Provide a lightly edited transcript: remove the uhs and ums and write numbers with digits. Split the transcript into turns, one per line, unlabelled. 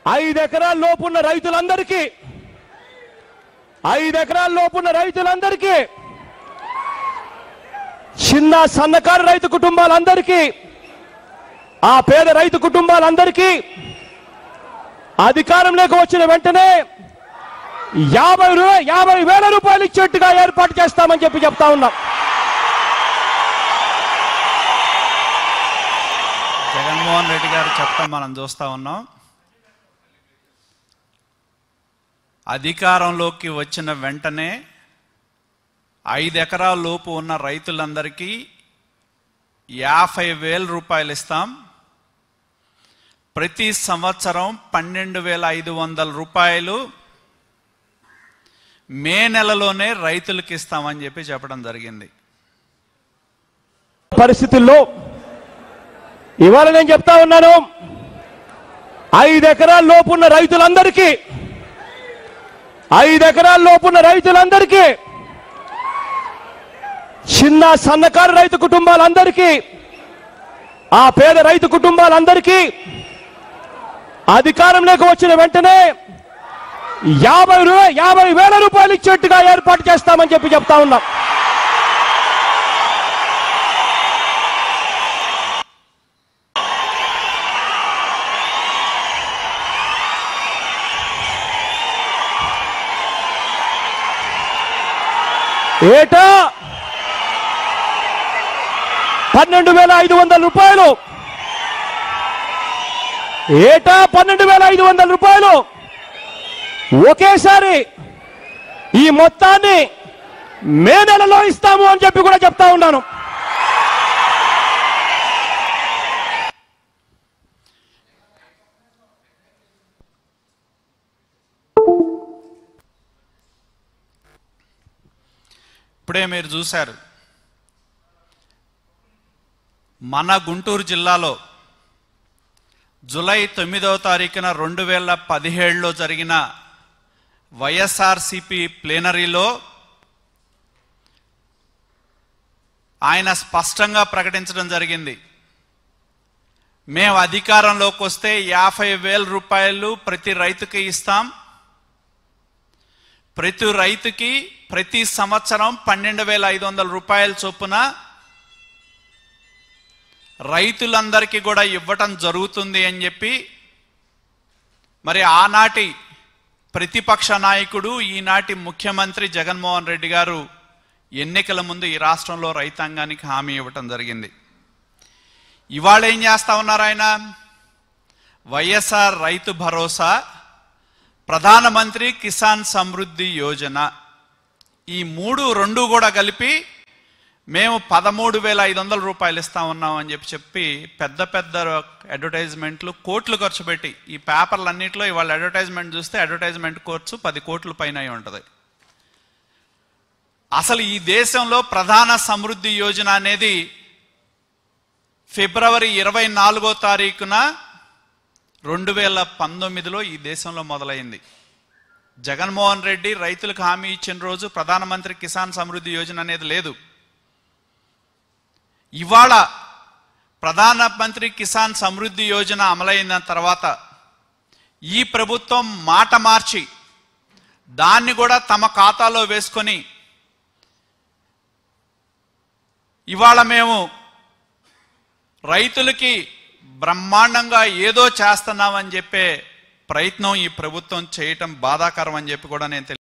5 ఎకరాల లోపున్న రైతులందరికీ 5 ఎకరాల లోపున్న రైతులందరికీ చిన్న సన్నకారు రైతు కుటుంబాలందరికీ ఆ పేద రైతు కుటుంబాలందరికీ అధికారంలోకి వచ్చిన వెంటనే 50,000 రూపాయలు ఇచ్చేట్టుగా ఏర్పాటు చేస్తామని చెప్తా ఉన్నాం.
జగన్మోహన్ రెడ్డి గారు చెప్తాం మనం చూస్తా ఉన్నాం. అధికారంలోకి వచ్చిన వెంటనే 5 ఎకరాల లోపు ఉన్న రైతులందరికీ 50,000 రూపాయలు ఇస్తాం. ప్రతి సంవత్సరం 12,500 రూపాయలు మే నెలలోనే రైతులకు ఇస్తామని చెప్పడం జరిగింది.
పరిస్థితుల్లో ఇవాళ నేను చెప్తా ఉన్నాను, 5 ఎకరాల లోపున్న రైతులందరికీ 5 ఎకరాల లోపున్న రైతులందరికీ చిన్న సన్నకారు రైతు కుటుంబాలందరికీ ఆ పేద రైతు కుటుంబాలందరికీ అధికారంలోకి వచ్చిన వెంటనే 50,000 రూపాయలు ఇచ్చేట్టుగా ఏర్పాటు చేస్తామని చెప్తా ఉన్నాం. ఏటా 12,500 రూపాయలు, ఏటా 12,500 రూపాయలు ఒకేసారి ఈ మొత్తాన్ని మే నెలలో ఇస్తాము అని కూడా చెప్తా ఉన్నాను.
ఇప్పుడే మీరు చూశారు, మన గుంటూరు జిల్లాలో జూలై 9వ తారీఖున 2017లో జరిగిన వైఎస్ఆర్సీపీ ప్లేనరీలో ఆయన స్పష్టంగా ప్రకటించడం జరిగింది, మేము అధికారంలోకి వస్తే 50,000 రూపాయలు ప్రతి రైతుకి ఇస్తాం. ప్రతి రైతుకి ప్రతి సంవత్సరం 12,500 రూపాయల చొప్పున రైతులందరికీ కూడా ఇవ్వటం జరుగుతుంది అని చెప్పి మరి ఆనాటి ప్రతిపక్ష నాయకుడు ఈనాటి ముఖ్యమంత్రి జగన్మోహన్ రెడ్డి గారు ఎన్నికల ముందు ఈ రాష్ట్రంలో రైతాంగానికి హామీ ఇవ్వటం జరిగింది. ఇవాళ ఏం చేస్తా ఉన్నారు ఆయన? వైఎస్ఆర్ రైతు భరోసా, ప్రధానమంత్రి కిసాన్ సమృద్ధి యోజన, ఈ రెండు కూడా కలిపి మేము 13,500 రూపాయలు ఇస్తా ఉన్నాం అని చెప్పి పెద్ద పెద్ద అడ్వర్టైజ్మెంట్లు కోట్లు ఖర్చు పెట్టి, ఈ పేపర్లన్నింటిలో ఇవాళ అడ్వర్టైజ్మెంట్ చూస్తే అడ్వర్టైజ్మెంట్ ఖర్చు 10 కోట్ల పైన ఉంటుంది. అసలు ఈ దేశంలో ప్రధాన సమృద్ధి యోజన అనేది ఫిబ్రవరి 24వ తారీఖున 2019లో ఈ దేశంలో మొదలైంది. జగన్మోహన్ రెడ్డి రైతులకు హామీ ఇచ్చిన రోజు ప్రధానమంత్రి కిసాన్ సమృద్ధి యోజన అనేది లేదు. ఇవాళ ప్రధానమంత్రి కిసాన్ సమృద్ధి యోజన అమలైన తర్వాత ఈ ప్రభుత్వం మాట మార్చి దాన్ని కూడా తమ ఖాతాలో వేసుకొని ఇవాళ మేము రైతులకి బ్రహ్మాండంగా ఏదో చేస్తున్నామని చెప్పే ప్రయత్నం ఈ ప్రభుత్వం చేయటం బాధాకరం అని చెప్పి కూడా నేను